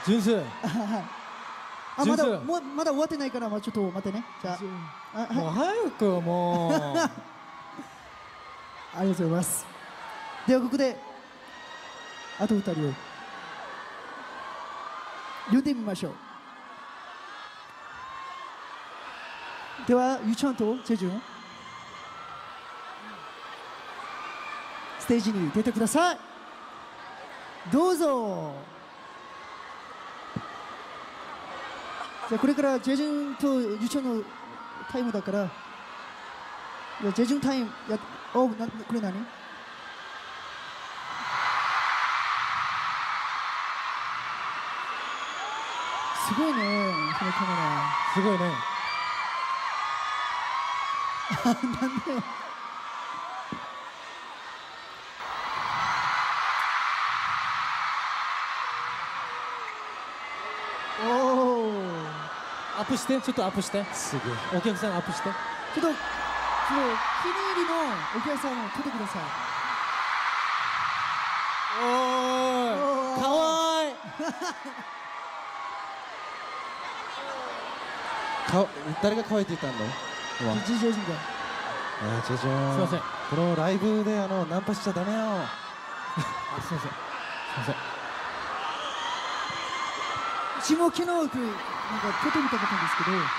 純粋。 あ、まだ終わってないから、ちょっと待ってね。じゃあ、 もう早くもう。 ありがとうございます。ではここであと2人を呼んでみましょう。ではユチャンとチェジュン、ステージに出てください。どうぞ。じゃあこれからチェジュンとユチャンのタイムだから、じゃあチェジュンタイムやっ、これ何？すごいね、そのカメラ。 すごいね。 なんで？おお。 アップして、ちょっとアップして。 すげえ。 お客さんアップして。 ちょっと、その記念入りのお客さんを撮ってください。 おーい。かわいい。 誰が可愛いって言ったんだ。 ジェジュンが。 チェジュン。 すいません。 このライブでナンパしちゃダメよ。 あ、すいません。すいません。 うちも昨日なんか撮ってみたかったんですけど。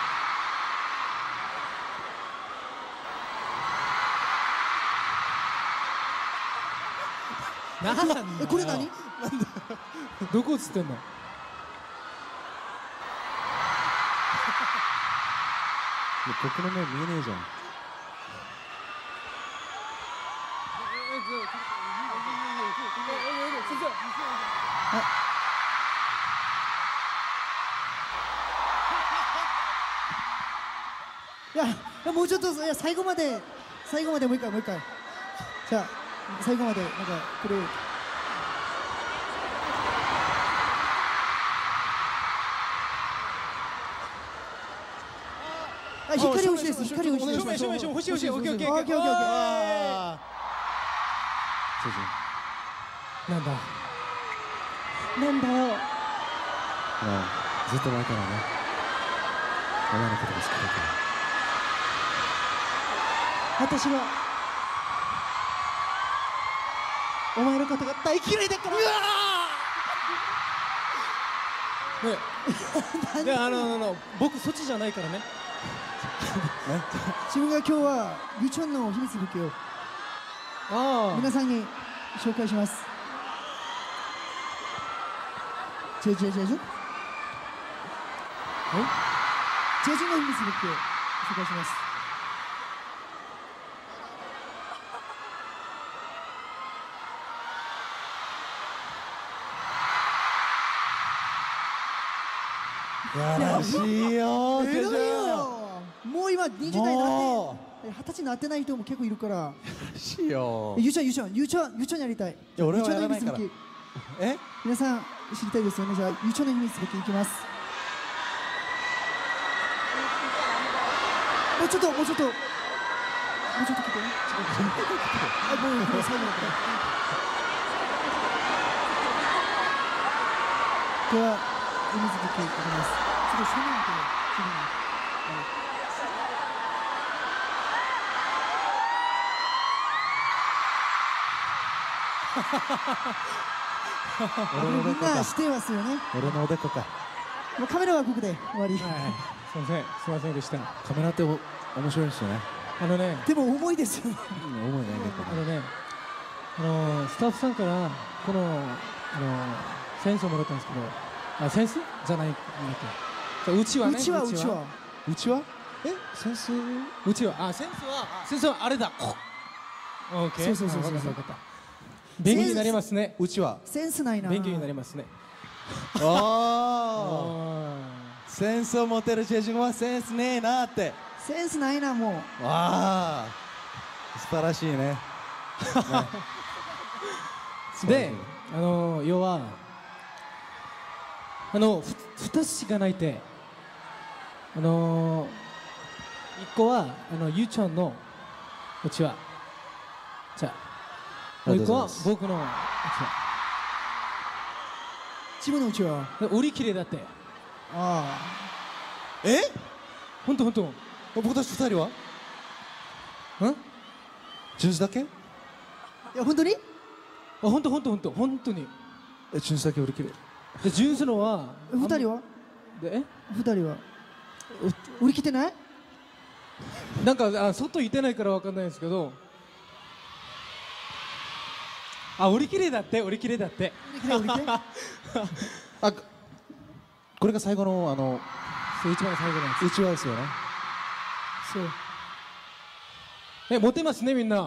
なんだよ。 これ何？ どこ映ってんの？ 僕の目見えねえじゃん。 いや、もうちょっと、いや、最後までもう一回。じゃあ最後までなんかこれ。光欲しいです。光欲しいです。 欲しい。オッケーオッケー。 チェジュン。 なんだよ。 ずっと前からね、お前のことが好きだから。 私はお前のことが大嫌いだから。 ね、僕そっちじゃないからね。 自分が今日はユチョンの秘密武器を皆さんに紹介します。ジェジュンの秘密武器を紹介します。 やらしいよー、チェジュン。 もう今20代になって20歳になってない人も結構いるから。 しいよ。 ユチョンやりたい。 俺はやらないから。 皆さん知りたいですよね。じゃあユチョンの秘密武器いきます。もうちょっと来てね。もう最後だから。では秘密武器いきます。ちょっと正面見て。みんな知ってますよね。 俺のおでこか。 もうカメラはここで終わり。 すいませんでした。 カメラって面白いですよね。 でも重いですよ。 重いね。 スタッフさんからこのセンスをもらったんですけど、センスじゃないんだっけ。うちわね。 うちわ。 センス？ うちわ。センスはあれだ。オッケー。 そう。 分かった。勉強になりますね。 うちわ。 センスないな。 勉強になりますね。 センスを持てるチェジュンはセンスねえなって。 センスないな、もう。 素晴らしいね。 で、要は2つしかないって。1個はユチョンのうちわ。じゃあもう1個は僕のうちわ。 チームのうちは売り切れだって。 あえ本当本当。 僕たち2人はん？ 純粋だけ？ あいや本当にあ、本当本当本当本当に。 純粋だけ売り切れ。 で純粋のは 2人はで 2人は売り切ってない？ なんか外行ってないからわかんないんですけど。売り切れだって売り切れだって。 売り切れあ、これが最後のそう一番最後のやうちわですよね。 そう持ってますねみんな。 だ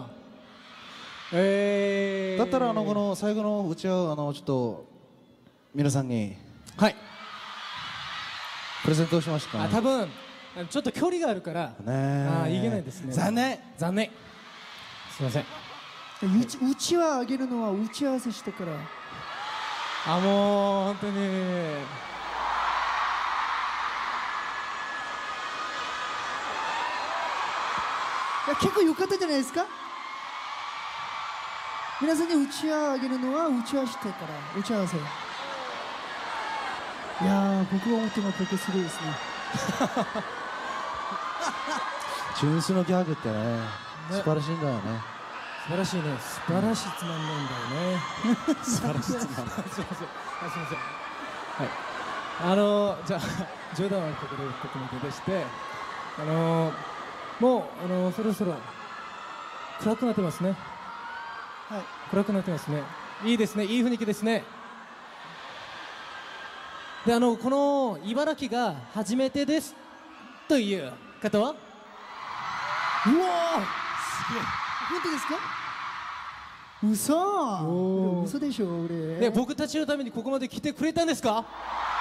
ったらこの最後のうちわをちょっと皆さんにはい。 プレゼントをしましたかね。 多分ちょっと距離があるから。 ねえ。 いけないですね。 残念。 残念。すいません。 うちわあげるのは打ち合わせしてからもう本当に。 いや結構良かったじゃないですか。皆さんに打ち合わあげるのは打ち合わせしてから打ち合わせ。いやー僕が思ってもここすごいですね。 純粋のギャグってね素晴らしいんだよね。 素晴らしいね。素晴らしいつまんないんだよね。 素晴らしいつまんない。 すいません。すいません。はい。じゃあ冗談はここでして、もうそろそろ暗くなってますね。 はい。 暗くなってますね。いいですね。いい雰囲気ですね。でこの茨城が初めてですという方は。 うわー本当ですか？ おー嘘でしょ俺。 ね、僕たちのためにここまで来てくれたんですか？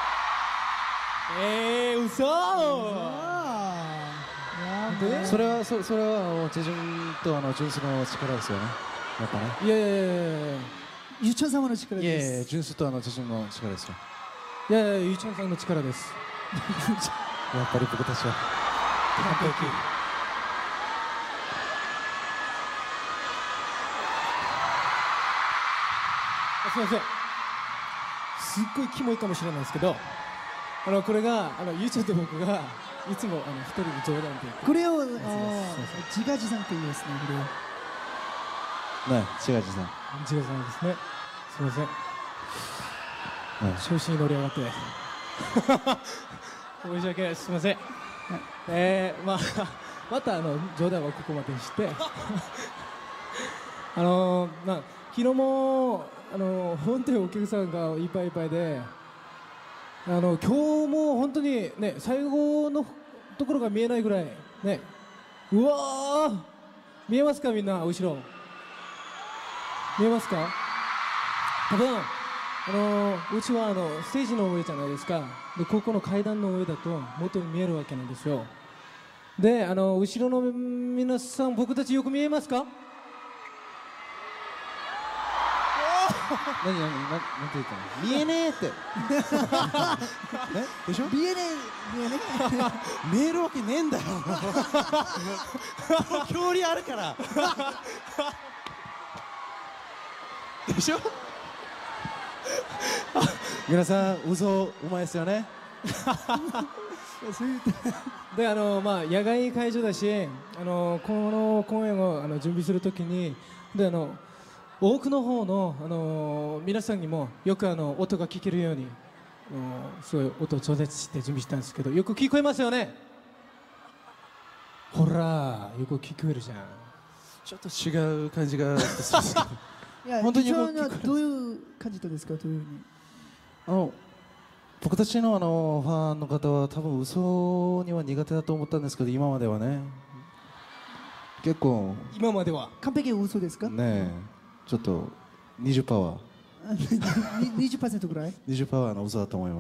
嘘。 あーやばいそれはチェジュンと純粋の力ですよね。やっぱね。 いやいやいやいやゆうちゃん様の力いやいやです。 純粋とチェジュンの力ですよ。 いやいや、ゆうちゃんさんの力です。 やっぱり僕たちは完璧。すみません。すっごいキモいかもしれないですけど、これがゆうちゃんと僕がいつも二人で冗談で言って。 これをそう自画自賛って言いますね。これをね、違うじさん。 ジガさんですね。すみません。 ね調子に乗り上がって。申し訳ない。すみません。また冗談はここまでにして昨日も本当にお客さんがいっぱいいっぱいで今日も本当にね最後のところが見えないぐらいね。うわー見えますかみんな後ろ見えますか？多分うちはステージの上じゃないですか。でここの階段の上だと元に見えるわけなんですよ。で後ろの皆さん僕たちよく見えますか？ なんて言ったの？見えねえって。ねでしょ？ 見えねえ見えね見えるわけねえんだよ。距離あるから。でしょ？皆さん嘘うまいですよね。 え。そういうで野外会場だしこの公演を準備するときにで多くの方の皆さんにもよく音が聞けるようにそういう音を調節して準備したんですけどよく聞こえますよね。ほらよく聞こえるじゃん。 ちょっと違う感じがするんですけど。 いや本当に一応よく聞こえるどういう感じたですか？どういうふうに。 僕たちのファンの方は多分嘘には苦手だと思ったんですけど今まではね結構今までは完璧嘘ですか？ ねちょっと20%は 20%ぐらい。 20%は嘘だと思います。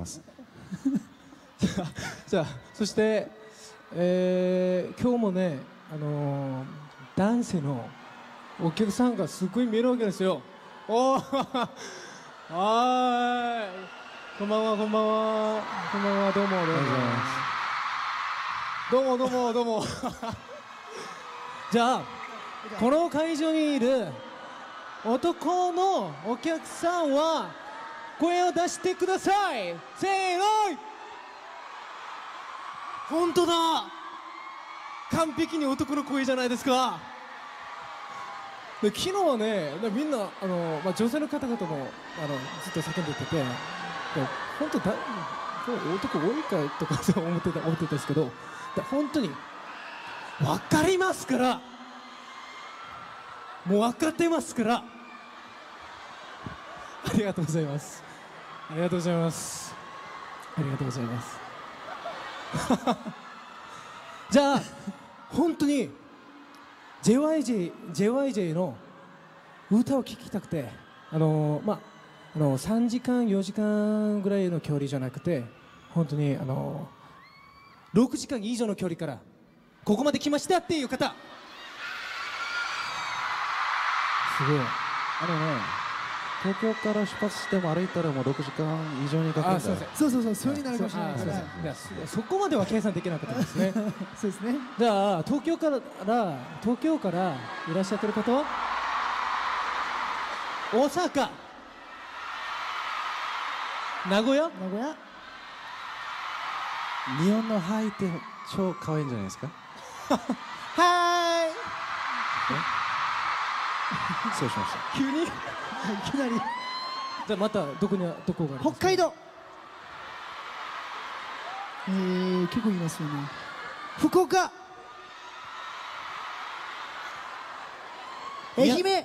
じゃあそして今日もね男性のお客さんがすごい見えるわけですよ。おーはーいこんばんはこんばんはこんばんはどうもどうもどうもどうもじゃあこの会場にいる男のお客さんは声を出してください。せーの。本当だ、完璧に男の声じゃないですか。で昨日はね、みんな女性の方々もずっと叫んでてで本当男多いかとか思ってたんですけど、本当に分かりますから、もう分かってますから。ありがとうございます。ありがとうございます。ありがとうございます。じゃあ本当に JYJ の歌を聴きたくて、3時間4時間ぐらいの距離じゃなくて、本当に6時間以上の距離からここまで来ましたっていう方、すごい。 東京から出発しても歩いたらもう6時間以上にかかるんだよ。 すいません。 そうそうそう、そういうになるかもしれないから。 いやそこまでは計算できなかったですね。 そうですね。 じゃあ東京からいらっしゃってる方は大阪、名古屋、 名古屋。 日本のハイって超可愛いんじゃないですか。 はそうしました。 急に。 ーい。いきなり。 じゃあまたどこがありますか。 北海道。結構いますよね。福岡。愛媛。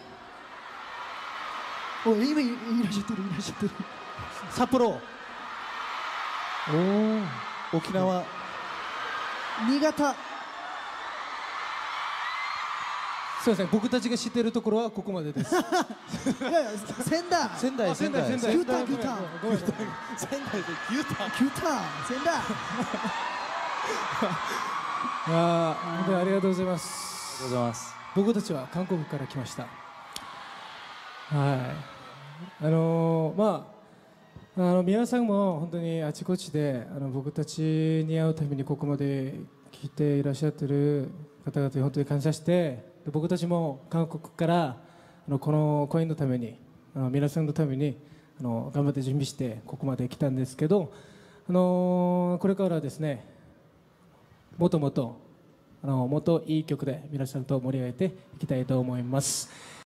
お、愛媛いらっしゃってる、いらっしゃってる。 札幌、おお、 沖縄、 新潟。 すいません、僕たちが知ってるところはここまでです。 いやいや、仙台。 仙台、仙台、 牛タン、牛タン。 ごめんなさい。 仙台で牛タン。 牛タン、仙台。 本当にありがとうございまあす。 りがとうございます。 僕たちは韓国から来ました。はい。皆さんも本当にあちこちで僕たちに会うためにここまで来ていらっしゃってる方々に本当に感謝して、僕たちも韓国からこの公演のために皆さんのために頑張って準備してここまで来たんですけど、これからですね、もっといい曲で皆さんと盛り上げていきたいと思います。